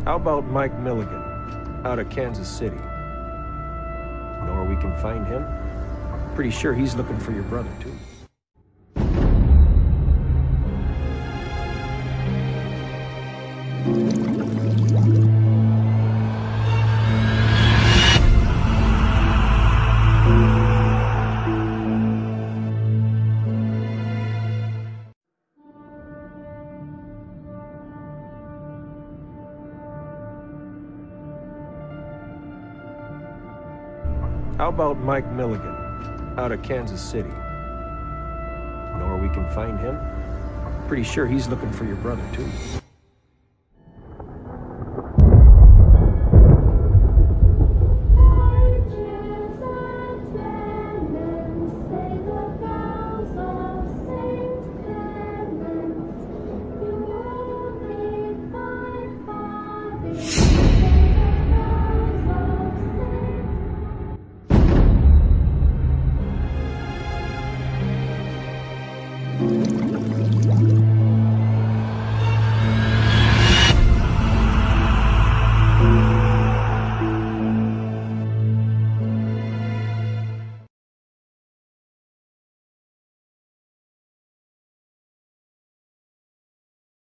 How about Mike Milligan, out of Kansas City? Know where we can find him? Pretty sure he's looking for your brother, too. How about Mike Milligan, out of Kansas City? Know where we can find him? Pretty sure he's looking for your brother, too.